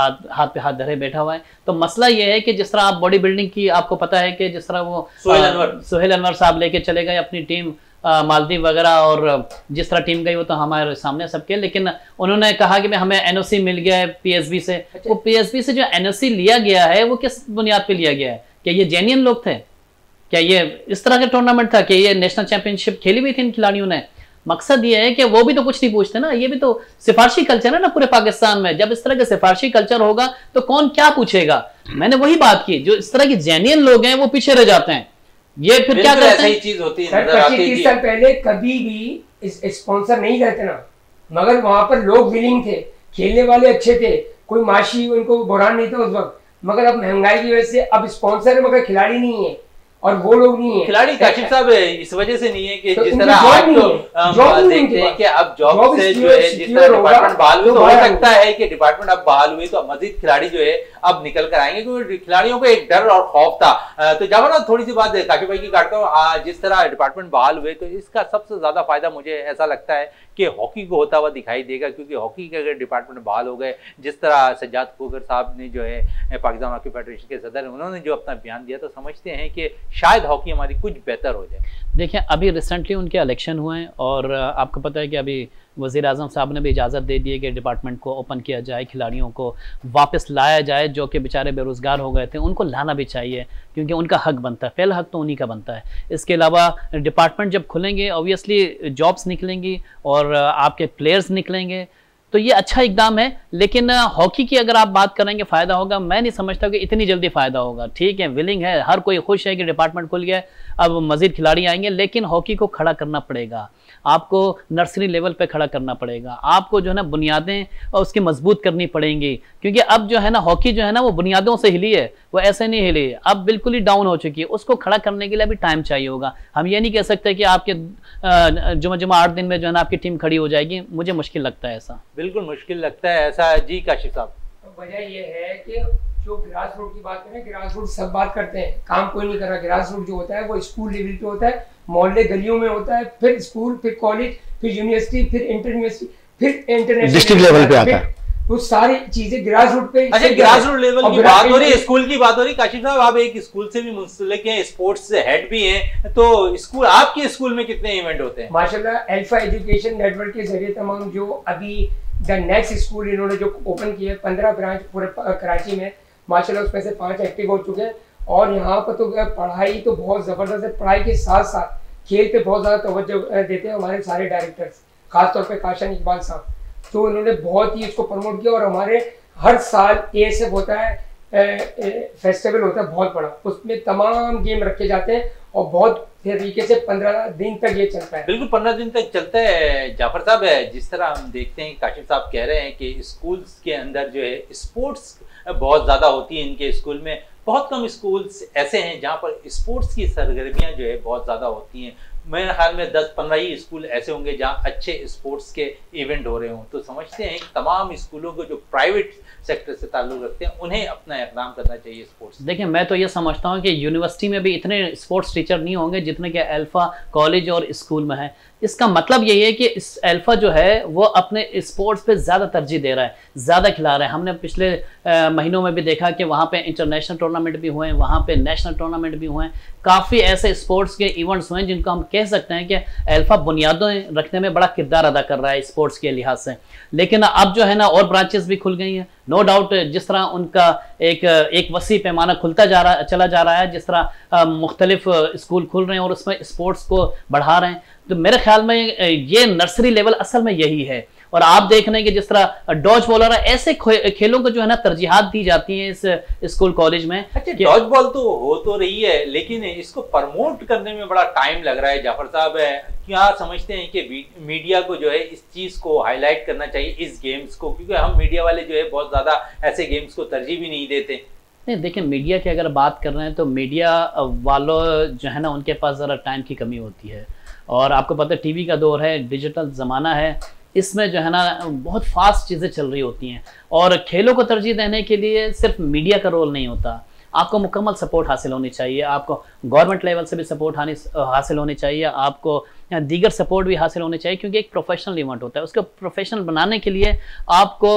पे हाथ धरे बैठा हुआ है। तो मसला ये है कि जिस तरह आप बॉडी बिल्डिंग की, आपको पता है कि जिस तरह वो सोहेल अनवर साहब लेके चले गए अपनी टीम मालदीव वगैरह, और जिस तरह टीम गई वो तो हमारे सामने सबके, लेकिन उन्होंने कहा कि हमें एनओसी मिल गया है पीएसबी से। वो पीएसबी से जो एनओसी लिया गया है वो किस बुनियाद पे लिया गया है? क्या ये जेन्युइन लोग थे? क्या ये इस तरह का टूर्नामेंट था कि ये नेशनल चैंपियनशिप खेली हुई थी इन खिलाड़ियों ने? मकसद ये है कि वो भी तो कुछ नहीं पूछते ना, ये भी तो सिफारशी कल्चर है ना पूरे पाकिस्तान में। जब इस तरह का सिफारशी कल्चर होगा तो कौन क्या पूछेगा? मैंने वही बात की, जो इस तरह के जेन्युइन लोग हैं वो पीछे रह जाते हैं। ये फिर क्या करते हैं? ऐसी चीज होती है। 25-30 साल पहले कभी भी स्पॉन्सर नहीं रहते ना, मगर वहां पर लोग विलिंग थे, खेलने वाले अच्छे थे, कोई माशी उनको बुरान नहीं था उस वक्त। मगर अब महंगाई की वजह से अब स्पॉन्सर है मगर खिलाड़ी नहीं है, और वो लोग नहीं है। खिलाड़ी काशिफ साहब इस वजह से नहीं है कि जिस तरह आप तो देखते हैं कि अब जॉब से जो है जिस तरह डिपार्टमेंट बहाल हुई, तो हो सकता है कि डिपार्टमेंट अब बहाल हुई तो मजीद खिलाड़ी जो है अब निकल कर आएंगे, क्योंकि खिलाड़ियों को एक डर और खौफ था। तो जावा ना थोड़ी सी बात काशिफ भाई की काटता हूँ, जिस तरह डिपार्टमेंट बहाल हुए तो इसका सबसे ज्यादा फायदा मुझे ऐसा लगता है कि हॉकी को होता हुआ दिखाई देगा, क्योंकि हॉकी के अगर डिपार्टमेंट बहाल हो गए, जिस तरह सज्जाद खोखर साहब ने जो है पाकिस्तान हॉकी फेडरेशन के सदर, उन्होंने जो अपना बयान दिया, तो समझते हैं कि शायद हॉकी हमारी कुछ बेहतर हो जाए। देखिए अभी रिसेंटली उनके इलेक्शन हुए हैं, और आपको पता है कि अभी वज़ीर आज़म साहब ने भी इजाज़त दे दी है कि डिपार्टमेंट को ओपन किया जाए, खिलाड़ियों को वापस लाया जाए, जो कि बेचारे बेरोज़गार हो गए थे उनको लाना भी चाहिए, क्योंकि उनका हक बनता है, पहला हक तो उन्हीं का बनता है। इसके अलावा डिपार्टमेंट जब खुलेंगे ऑब्वियसली जॉब्स निकलेंगी और आपके प्लेयर्स निकलेंगे, तो ये अच्छा इकदाम है। लेकिन हॉकी की अगर आप बात करेंगे फ़ायदा होगा, मैं नहीं समझता कि इतनी जल्दी फ़ायदा होगा। ठीक है, विलिंग है, हर कोई खुश है कि डिपार्टमेंट खुल गया है, अब मज़ीद खिलाड़ी आएंगे, लेकिन हॉकी को खड़ा करना पड़ेगा, आपको नर्सरी लेवल पे खड़ा करना पड़ेगा, आपको जो है ना बुनियादें उसकी मजबूत करनी पड़ेंगी, क्योंकि अब जो है ना हॉकी जो है ना वो बुनियादों से हिली है, वो ऐसे नहीं हिली है, अब बिल्कुल ही डाउन हो चुकी है। उसको खड़ा करने के लिए अभी टाइम चाहिए होगा। हम ये नहीं कह सकते कि आपके जुमा 8 दिन में जो है ना आपकी टीम खड़ी हो जाएगी, मुझे मुश्किल लगता है ऐसा। बिल्कुल मुश्किल लगता है ऐसा। जी काशिफ साहब, वजह ये है कि जो ग्रास रूट की बात करें, ग्रास रूट सब बात करते हैं, काम कोई नहीं कर रहा। ग्रास रूट जो होता है वो स्कूल लेवल पे होता है, मोहल्ले गलियों में होता है, फिर स्कूल, फिर कॉलेज, फिर यूनिवर्सिटी, फिर इंटर यूनिवर्सिटी, फिर इंटरनेशनल डिस्ट्रिक्ट लेवल पे आता है। वो सारी चीजें ग्रास रूट पे। अच्छा, ग्रास रूट लेवल की बात हो रही है, स्कूल की बात हो रही है। काशिफ साहब, आप एक स्कूल से भी मुंसलिक हैं, स्पोर्ट्स से हेड भी हैं, तो स्कूल, आपके स्कूल में कितने इवेंट होते हैं? माशाल्लाह अल्फा एजुकेशन नेटवर्क के जरिए तमाम जो अभी द नेक्स्ट स्कूल इन्होंने जो ओपन किया है, 15 ब्रांच पूरे कराची में, माशाल्लाह उसमें से 5 एक्टिव हो चुके हैं। और यहाँ पर तो पढ़ाई तो बहुत ज़बरदस्त है, पढ़ाई के साथ साथ खेल पे बहुत ज़्यादा तवज्जो देते हैं हमारे सारे डायरेक्टर्स, खासतौर पे काशन इकबाल साहब, तो उन्होंने बहुत ही इसको प्रमोट किया। और हमारे हर साल ASF होता है, फेस्टिवल होता है बहुत बड़ा, उसमें तमाम गेम रखे जाते हैं और बहुत तरीके से 15 दिन तक ये चलता है। बिल्कुल 15 दिन तक चलता है। जाफर साहब, जिस तरह हम देखते हैं, काशिफ साहब कह रहे हैं कि स्कूल्स के अंदर जो है स्पोर्ट्स बहुत ज़्यादा होती है इनके स्कूल में, बहुत कम स्कूल्स ऐसे हैं जहाँ पर स्पोर्ट्स की सरगर्मियाँ जो है बहुत ज़्यादा होती हैं। मेरे ख्याल में 10-15 ही स्कूल ऐसे होंगे जहाँ अच्छे स्पोर्ट्स के इवेंट हो रहे हों। तो समझते हैं कि तमाम स्कूलों को जो प्राइवेट सेक्टर से ताल्लुक़ रखते हैं उन्हें अपना इक़दाम करना चाहिए स्पोर्ट्स। देखिए, मैं तो ये समझता हूँ कि यूनिवर्सिटी में भी इतने स्पोर्ट्स टीचर नहीं होंगे जितने कि अल्फ़ा कॉलेज और स्कूल में है। इसका मतलब यही है कि इस अल्फ़ा जो है वो अपने स्पोर्ट्स पे ज़्यादा तरजीह दे रहा है, ज़्यादा खिला रहा है। हमने पिछले महीनों में भी देखा कि वहाँ पे इंटरनेशनल टूर्नामेंट भी हुए हैं, वहाँ पे नेशनल टूर्नामेंट भी हुए हैं, काफ़ी ऐसे स्पोर्ट्स के इवेंट्स हुए हैं जिनको हम कह सकते हैं कि अल्फ़ा बुनियादें रखने में बड़ा किरदार अदा कर रहा है स्पोर्ट्स के लिहाज से। लेकिन अब जो है ना और ब्रांचेस भी खुल गई हैं, नो डाउट। जिस तरह उनका एक वसी पैमाना चला जा रहा है, जिस तरह मुख्तलिफ स्कूल खुल रहे हैं और उसमें स्पोर्ट्स को बढ़ा रहे हैं, तो मेरे ख्याल में ये नर्सरी लेवल असल में यही है। और आप देख रहे हैं कि जिस तरह डॉज बॉल और ऐसे खेलों को जो है ना तरजीहात दी जाती है इस स्कूल कॉलेज में। अच्छा, डॉज बॉल तो हो तो रही है, लेकिन इसको प्रमोट करने में बड़ा टाइम लग रहा है। जाफर साहब, क्या समझते हैं कि मीडिया को जो है इस चीज़ को हाईलाइट करना चाहिए, इस गेम्स को, क्योंकि हम मीडिया वाले जो है बहुत ज़्यादा ऐसे गेम्स को तरजीह भी नहीं देते। नहीं, देखिए, मीडिया की अगर बात कर रहे हैं तो मीडिया वालों जो है ना उनके पास ज़रा टाइम की कमी होती है। और आपको पता है टीवी का दौर है, डिजिटल ज़माना है, इसमें जो है ना बहुत फास्ट चीज़ें चल रही होती हैं। और खेलों को तरजीह देने के लिए सिर्फ मीडिया का रोल नहीं होता, आपको मुकम्मल सपोर्ट हासिल होनी चाहिए, आपको गवर्नमेंट लेवल से भी सपोर्ट हासिल होनी चाहिए, आपको दीगर सपोर्ट भी हासिल होने चाहिए, क्योंकि एक प्रोफेशनल इवेंट होता है। उसको प्रोफेशनल बनाने के लिए आपको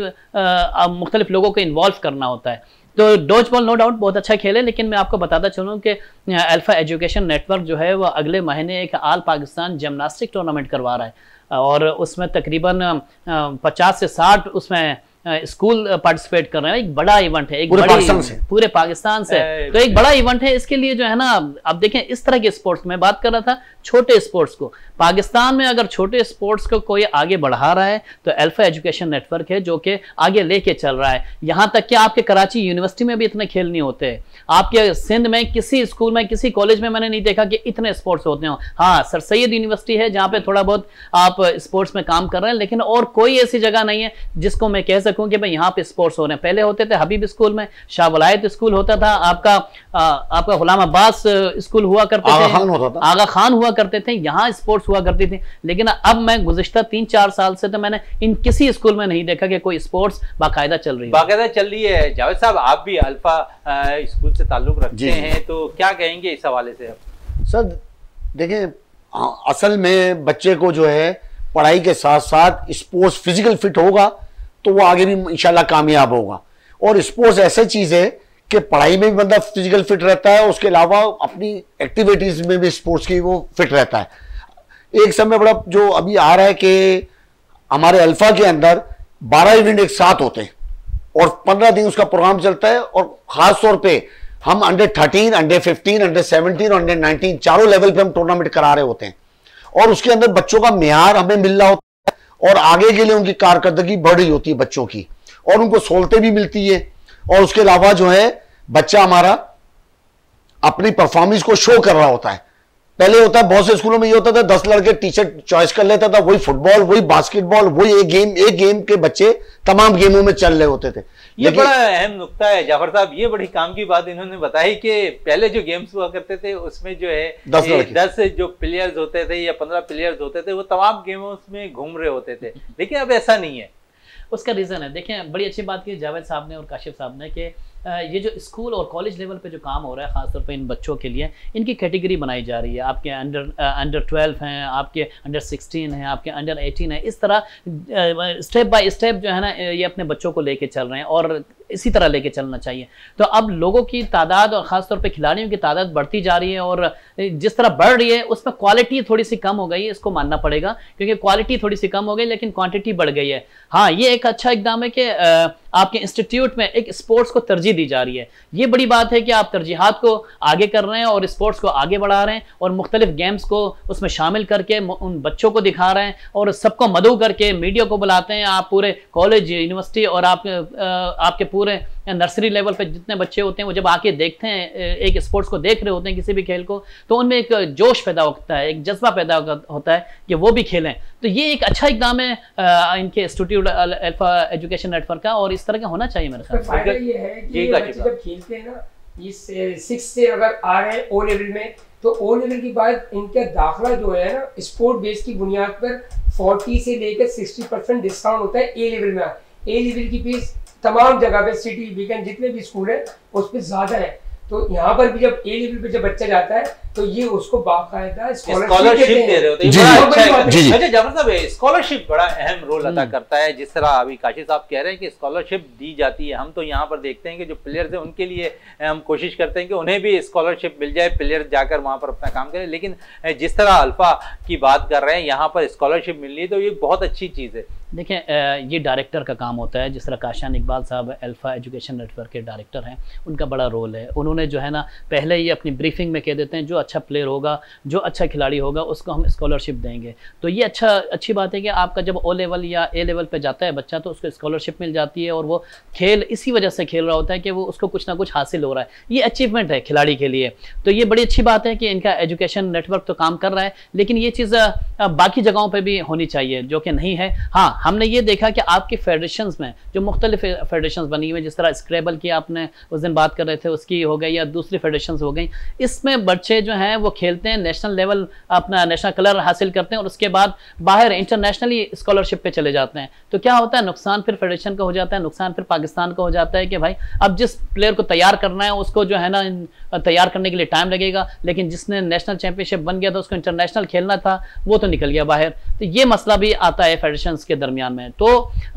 मुख्तलिफ लोगों को इन्वॉल्व करना होता है। तो डॉज बॉल नो डाउट बहुत अच्छा खेल है, लेकिन मैं आपको बताता चलूँ कि अल्फ़ा एजुकेशन नेटवर्क जो है वो अगले महीने एक आल पाकिस्तान जिम्नास्टिक टूर्नामेंट करवा रहा है, और उसमें तकरीबन 50 से 60 उसमें स्कूल पार्टिसिपेट कर रहे हैं। एक बड़ा इवेंट है, एक पूरे पाकिस्तान से, तो एक बड़ा इवेंट है। इसके लिए जो है ना, अब देखें, इस तरह के स्पोर्ट्स में बात कर रहा था, छोटे स्पोर्ट्स को पाकिस्तान में अगर छोटे स्पोर्ट्स को कोई आगे बढ़ा रहा है तो अल्फ़ा एजुकेशन नेटवर्क है जो कि आगे लेके चल रहा है। यहाँ तक कि आपके कराची यूनिवर्सिटी में भी इतने खेल नहीं होते, आपके सिंध में किसी स्कूल में, किसी कॉलेज में मैंने नहीं देखा कि इतने स्पोर्ट्स होते हो। हाँ, सर सैयद यूनिवर्सिटी है जहाँ पे थोड़ा बहुत आप स्पोर्ट्स में काम कर रहे हैं, लेकिन और कोई ऐसी जगह नहीं है जिसको मैं कह सकूं कि भाई यहाँ पे स्पोर्ट्स हो रहे हैं। पहले होते थे हबीब स्कूल में, शाह वलायत स्कूल होता था, आपका गुलाम अब्बास स्कूल हुआ करते थे, आगा खान हुआ करते थे, यहाँ स्पोर्ट्स हुआ करती थी। लेकिन अब मैं गुज़िश्ता 3-4 साल से तो मैंने इन किसी स्कूल में नहीं देखा कि कोई स्पोर्ट्स बाकायदा चल रही है। जावेद साहब, आप भी अल्फा स्कूल से ताल्लुक रखते हैं, तो क्या कहेंगे इस हवाले से? सर देखिए, असल में बच्चे को जो है पढ़ाई के साथ साथ स्पोर्ट्स, फिजिकल फिट होगा तो वो आगे भी इंशाल्लाह कामयाब होगा। और स्पोर्ट्स ऐसी चीज़ है कि पढ़ाई में भी बंदा फिजिकल फिट रहता है, उसके अलावा अपनी एक्टिविटीज़ में भी स्पोर्ट्स की वो फिट रहता है। एक समय बड़ा जो अभी आ रहा है कि हमारे अल्फा के अंदर 12 इवेंट एक साथ होते हैं और 15 दिन उसका प्रोग्राम चलता है, और ख़ास तौर पे हम अंडर 13, अंडर 15, अंडर 17 और अंडर 19 चारों लेवल पे हम टूर्नामेंट करा रहे होते हैं। और उसके अंदर बच्चों का म्यार हमें मिल रहा होता है और आगे के लिए उनकी कारकर्दगी बढ़ रही होती है बच्चों की, और उनको सहूलतें भी मिलती है। और उसके अलावा जो है बच्चा हमारा अपनी परफॉर्मेंस को शो कर रहा होता है। पहले होता है, बहुत से स्कूलों में ये होता था 10 लड़के टीचर चॉइस कर लेता था, वही फुटबॉल, वही बास्केटबॉल, वही एक गेम के बच्चे तमाम गेमों में चल रहे होते थे। ये बड़ा अहम नुक्ता है जाफर साहब, ये बड़ी काम की बात इन्होंने बताई कि पहले जो गेम्स हुआ करते थे उसमें जो है 10 जो प्लेयर्स होते थे या 15 प्लेयर्स होते थे, वो तमाम गेमों में घूम रहे होते थे, लेकिन अब ऐसा नहीं है। उसका रीज़न है, देखें बड़ी अच्छी बात की जावेद साहब ने और काशिफ साहब ने कि ये जो स्कूल और कॉलेज लेवल पे जो काम हो रहा है ख़ासतौर पे इन बच्चों के लिए, इनकी कैटेगरी बनाई जा रही है। आपके अंडर 12 हैं, आपके अंडर 16 हैं, आपके अंडर 18 है। इस तरह स्टेप बाय स्टेप जो है ना ये अपने बच्चों को लेके चल रहे हैं और इसी तरह लेके चलना चाहिए। तो अब लोगों की तादाद और ख़ासतौर पे खिलाड़ियों की तादाद बढ़ती जा रही है और जिस तरह बढ़ रही है उसमें क्वालिटी थोड़ी सी कम हो गई है, इसको मानना पड़ेगा, क्योंकि क्वालिटी थोड़ी सी कम हो गई लेकिन क्वांटिटी बढ़ गई है। हाँ, ये एक अच्छा इकदाम है कि आपके इंस्टीट्यूट में एक स्पोर्ट्स को तरजीह दी जा रही है। ये बड़ी बात है कि आप तरजीहात को आगे कर रहे हैं और स्पोर्ट्स को आगे बढ़ा रहे हैं और मुख्तलिफ गेम्स को उसमें शामिल करके उन बच्चों को दिखा रहे हैं और सबको मदऊ करके मीडिया को बुलाते हैं। आप पूरे कॉलेज, यूनिवर्सिटी और आपके पूरे नर्सरी लेवल पे जितने बच्चे होते हैं वो जब आके देखते हैं, एक स्पोर्ट्स को देख रहे होते हैं, किसी भी खेल को, तो उनमें एक जोश पैदा होता है, एक जज्बा पैदा होता है कि वो भी खेलें। तो ये एक अच्छा इकदाम है इनके इंस्टीट्यूट अल्फा एजुकेशन नेटवर्क का और इस तरह का होना चाहिए मेरे ख्याल से। फायदा ये है कि बच्चे जब खेलते हैं ना, इस 6 से अगर आ रहे हैं ओ लेवल में, तो ओ लेवल के बाद इनका दाखिला जो है ना स्पोर्ट बेस की बुनियाद पर 40 से लेकर 60% डिस्काउंट होता है ए लेवल में। ए लेवल की फीस तमाम जगह पे, सिटी, वीकेंड जितने भी स्कूल है उस पर ज्यादा है। तो यहाँ पर भी जब ए लेवल पे जब बच्चा जाता है तो ये उसको बाकायदा स्कॉलरशिप दे रहे होते हैं। अच्छा जाफर साहब, स्कॉलरशिप बड़ा अहम रोल अदा करता है। जिस तरह अभी काशिफ साहब कह रहे हैं कि स्कॉलरशिप दी जाती है, हम तो यहाँ पर देखते हैं कि जो प्लेयर्स हैं उनके लिए हम कोशिश करते हैं कि उन्हें भी स्कॉलरशिप मिल जाए, प्लेयर जाकर वहाँ पर अपना काम करें। लेकिन जिस तरह अल्फा की बात कर रहे हैं, यहाँ पर स्कॉलरशिप मिल रही है, तो ये बहुत अच्छी चीज़ है। देखें, ये डायरेक्टर का काम होता है। जिस तरह काशान इकबाल साहब अल्फा एजुकेशन नेटवर्क के डायरेक्टर हैं, उनका बड़ा रोल है। उन्होंने जो है ना पहले ही अपनी ब्रीफिंग में कह देते हैं जो अच्छा प्लेयर होगा, जो अच्छा खिलाड़ी होगा, उसको हम स्कॉलरशिप देंगे। तो ये अच्छी बात है कि आपका जब ओ लेवल या ए लेवल पे जाता है बच्चा तो उसको स्कॉलरशिप मिल जाती है और वो खेल इसी वजह से खेल रहा होता है कि वो उसको कुछ ना कुछ हासिल हो रहा है। ये अचीवमेंट है खिलाड़ी के लिए। तो ये बड़ी अच्छी बात है कि इनका एजुकेशन नेटवर्क तो काम कर रहा है, लेकिन ये चीज़ बाकी जगहों पर भी होनी चाहिए जो कि नहीं है। हाँ, हमने ये देखा कि आपकी फेडरेशंस में जो मुख्तलिफ फेडरेशंस बनी हुई, जिस तरह स्क्रैबल की आपने उस दिन बात कर रहे थे उसकी हो गई या दूसरी फेडरेशंस हो गई, इसमें बच्चे जो हैं वो खेलते हैं, नेशनल लेवल अपना नेशनल कलर हासिल करते हैं और उसके बाद बाहर इंटरनेशनली स्कॉलरशिप पे चले जाते हैं। तो क्या होता है, नुकसान फिर फेडरेशन का हो जाता है, नुकसान फिर पाकिस्तान का हो जाता है कि भाई अब जिस प्लेयर को तैयार करना है उसको जो है ना तैयार करने के लिए टाइम लगेगा, लेकिन जिसने नेशनल चैंपियनशिप बन गया था उसको इंटरनेशनल खेलना था, वो तो निकल गया बाहर। तो ये मसला भी आता है फेडरेशंस के दरमियान में। तो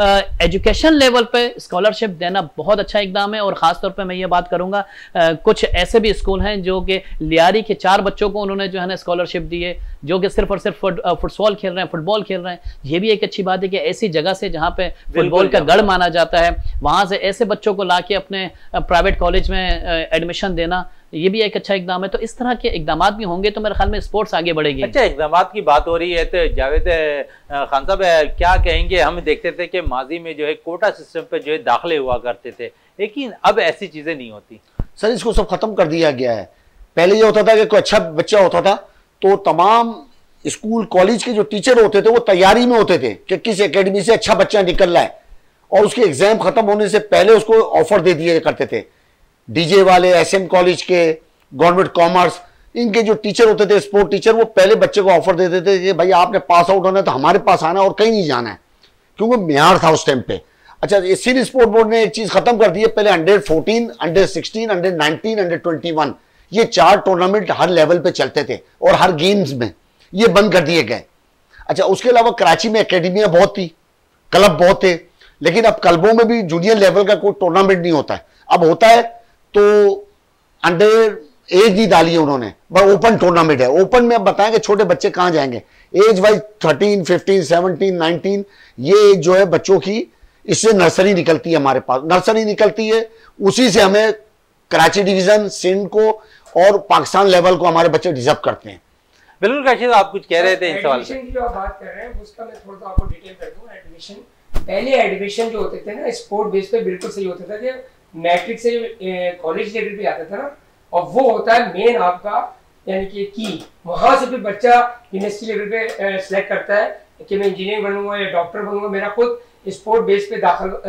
एजुकेशन लेवल पे स्कॉलरशिप देना बहुत अच्छा इकदाम है और ख़ासतौर पे मैं ये बात करूँगा, कुछ ऐसे भी स्कूल हैं जो कि लियारी के 4 बच्चों को उन्होंने जो है ना स्कॉलरशिप दी है, जो कि सिर्फ और सिर्फ फुटबॉल खेल रहे हैं, फुटबॉल खेल रहे हैं। ये भी एक अच्छी बात है कि ऐसी जगह से जहाँ पे फुटबॉल का गढ़ माना जाता है, वहाँ से ऐसे बच्चों को ला के अपने प्राइवेट कॉलेज में एडमिशन देना, ये भी एक अच्छा इकदाम है। तो इस तरह के इकदाम भी होंगे तो मेरे ख्याल में स्पोर्ट्स आगे बढ़ेगी। अच्छा, इकदाम की बात हो रही है तो जावेद खान साहब क्या कहेंगे? हम देखते थे कि माजी में जो है कोटा सिस्टम पे जो है दाखिले हुआ करते थे, लेकिन अब ऐसी चीजें नहीं होती। सर, इसको सब खत्म कर दिया गया है। पहले ये होता था कि कोई अच्छा बच्चा होता था तो तमाम स्कूल कॉलेज के जो टीचर होते थे वो तैयारी में होते थे कि किस एकेडमी से अच्छा बच्चा निकल रहा है, और उसके एग्जाम खत्म होने से पहले उसको ऑफर दे दिए करते थे। डीजे वाले, एसएम कॉलेज के, गवर्नमेंट कॉमर्स, इनके जो टीचर होते थे, स्पोर्ट टीचर, वो पहले बच्चे को ऑफर दे देते थे कि भाई आपने पास आउट होना है तो हमारे पास आना और कहीं नहीं जाना है, क्योंकि म्यार था उस टाइम पे। अच्छा, एशियन स्पोर्ट बोर्ड ने एक चीज खत्म कर दी है। पहले अंडर 14, अंडर 16, अंडर 19, अंडर 21, ये 4 टूर्नामेंट हर लेवल पे चलते थे और हर गेम्स में, ये बंद कर दिए गए। अच्छा, उसके अलावा कराची में एकेडमियां बहुत थी, क्लब बहुत थे, लेकिन अब क्लबों में भी जूनियर लेवल का कोई टूर्नामेंट नहीं होता है। अब होता है तो अंडर एज नहीं डाली है उन्होंने, बस ओपन टूर्नामेंट है। ओपन में अब बताएं कि छोटे बच्चे कहां जाएंगे, एज वाइज 13, 15, 17, 19, ये जो है बच्चों की, इससे नर्सरी निकलती है, हमारे पास नर्सरी निकलती है, उसी से हमें कराची डिवीजन, सिंध को और पाकिस्तान लेवल को हमारे बच्चे डिजर्व करते हैं। बिल्कुल काशिफ, आप कुछ कह रहे थे इस सवाल एडमिशन की जो आप बात कर रहे हैं उसका मैं थोड़ा सा आपको डिटेल कर दूं। एडमिशन, पहले एडमिशन जो होते थे ना स्पोर्ट बेस पे बिल्कुल सही होता था कि मैट्रिक से कॉलेज लेवल पे आता था ना, और वो होता है मेन आपका यानी कि वहां से फिर बच्चा यूनिवर्सिटी लेवल पे सिलेक्ट करता है कि मैं इंजीनियर बनूंगा या डॉक्टर बनूंगा। मेरा खुद स्पोर्ट बेस पे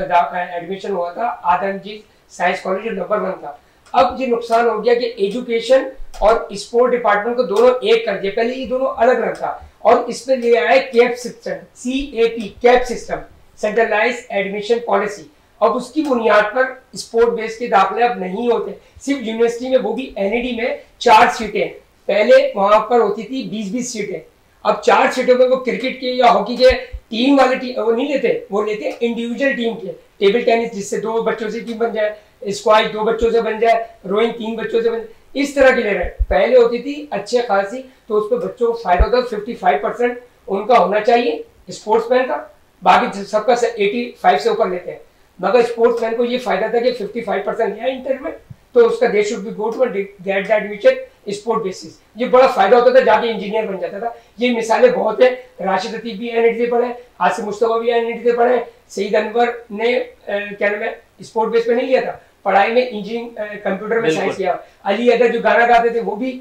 एडमिशन हुआ था आदमजी साइंस कॉलेज, जो नंबर 1 था। अब ये नुकसान हो गया कि एजुकेशन और स्पोर्ट डिपार्टमेंट को दोनों एक कर दिया। पहले ये दोनों अलग अलग था और इस पे ले आए CAP system, CAP CAP system, centralize admission policy. अब उसकी बुनियाद पर स्पोर्ट बेस के दाखिले अब नहीं होते, सिर्फ यूनिवर्सिटी में, वो भी NED में 4 सीटें। पहले वहां पर होती थी 20-20 सीटें, अब 4 सीटों में वो क्रिकेट के या हॉकी के टीम वाले वो नहीं लेते, वो लेते इंडिविजुअल टीम के। टेबल टेनिस जिससे 2 बच्चों से टीम बन जाए, स्क्वाश 2 बच्चों से बन जाए, रोइंग 3 बच्चों से बन जाए, इस तरह की ले रहे हैं। पहले होती थी अच्छे खासी, तो उस पर बच्चों को फायदा होता है। 55% उनका होना चाहिए स्पोर्ट्समैन का, बाकी सबका 85 से ऊपर लेते हैं। मगर स्पोर्ट्समैन को ये फायदा था कि 55% लिया इंटर में, तो उसका they should be go to get the admission sport basis. ये बड़ा फायदा होता था, जाके इंजीनियर बन जाता था। ये मिसालें बहुत है। राशिद अतीक भी NED से पढ़े, आसिफ मुस्तफा भी NED से पढ़े, सईद अनवर ने क्या नाम है स्पोर्ट बेस पे नहीं लिया था, पढ़ाई में इंजीनियरिंग कंप्यूटर में साइंस किया। अली अदर जो गाना गाते थे वो भी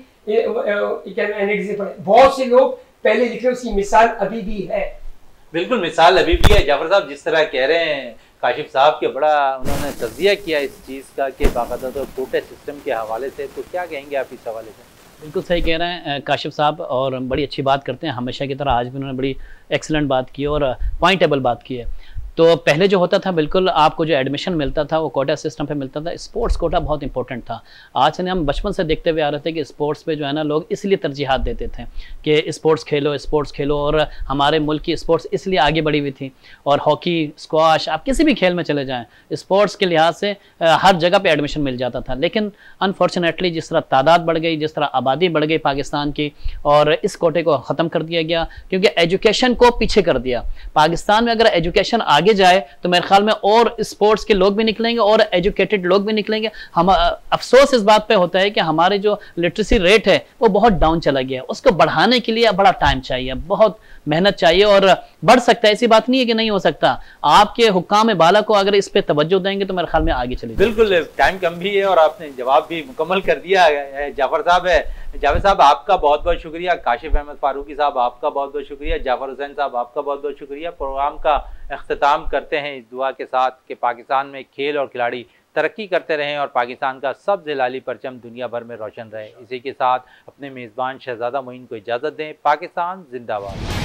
क्या NED से पढ़े। बहुत से लोग पहले लिखे, उसकी मिसाल अभी भी है। बिल्कुल मिसाल अभी भी है। जाफर साहब जिस तरह कह रहे हैं काशिफ साहब के, बड़ा उन्होंने तज़किया किया इस चीज़ का कि बाकायदा तो कोटे सिस्टम के हवाले से, तो क्या कहेंगे आप इस हवाले से? बिल्कुल सही कह रहे हैं काशिफ साहब, और बड़ी अच्छी बात करते हैं हमेशा की तरह। आज भी उन्होंने बड़ी एक्सीलेंट बात की और पॉइंटेबल बात की है। तो पहले जो होता था, बिल्कुल आपको जो एडमिशन मिलता था वो कोटा सिस्टम पे मिलता था। स्पोर्ट्स कोटा बहुत इंपॉर्टेंट था। आज से हम बचपन से देखते हुए आ रहे थे कि स्पोर्ट्स पे जो है ना लोग इसलिए तरजीहात देते थे कि स्पोर्ट्स खेलो, और हमारे मुल्क की स्पोर्ट्स इसलिए आगे बढ़ी हुई थी। और हॉकी, स्क्वाश, आप किसी भी खेल में चले जाएँ, स्पोर्ट्स के लिहाज से हर जगह पर एडमिशन मिल जाता था। लेकिन अनफॉर्चुनेटली जिस तरह तादाद बढ़ गई, जिस तरह आबादी बढ़ गई पाकिस्तान की, और इस कोटे को ख़त्म कर दिया गया क्योंकि एजुकेशन को पीछे कर दिया। पाकिस्तान में अगर एजुकेशन आगे जाए तो मेरे ख्याल में और स्पोर्ट्स के लोग भी निकलेंगे और एजुकेटेड लोग भी निकलेंगे। हम अफसोस इस बात पे होता है कि हमारे जो लिटरेसी रेट है वो बहुत डाउन चला गया है। उसको बढ़ाने के लिए बड़ा टाइम चाहिए, बहुत मेहनत चाहिए, और बढ़ सकता है, ऐसी बात नहीं है कि नहीं हो सकता। आपके हुक्काम बाला को अगर इस पे तवज्जो देंगे तो मेरे ख्याल में आगे चलेगी। बिल्कुल, टाइम कम भी है और आपने जवाब भी मुकम्मल कर दिया है। जाफर साहब जावेद साहब आपका बहुत बहुत शुक्रिया, काशिफ अहमद फारूकी साहब आपका बहुत बहुत शुक्रिया, जाफर हुसैन साहब आपका बहुत बहुत शुक्रिया। प्रोग्राम का अख्ताम करते हैं इस दुआ के साथ कि पाकिस्तान में खेल और खिलाड़ी तरक्की करते रहें और पाकिस्तान का सब्ज़ लाली परचम दुनिया भर में रोशन रहे। इसी के साथ अपने मेज़बान शहजादा मोइन को इजाज़त दें। पाकिस्तान जिंदाबाद।